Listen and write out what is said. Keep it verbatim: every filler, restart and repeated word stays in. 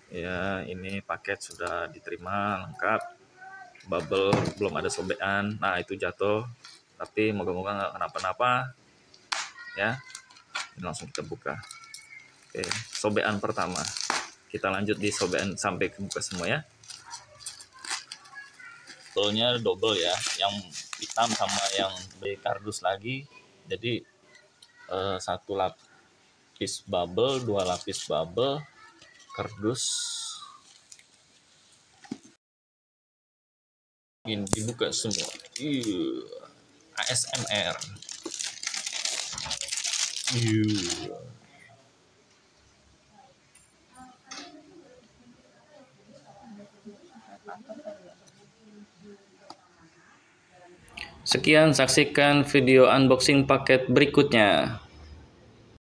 Ya, ini paket sudah diterima lengkap. Bubble belum ada sobekan. Nah, itu jatuh. Tapi moga-moga nggak kenapa-napa. Ya, ini langsung kita buka. Oke, sobekan pertama. Kita lanjut di sobekan sampai ke buka semua ya. Bubble-nya double ya, yang hitam sama yang beli kardus lagi. Jadi eh, satu lapis bubble, dua lapis bubble, kardus. Ini dibuka semua. Iyuh. A S M R. Iyuh. Sekian, saksikan video unboxing paket berikutnya.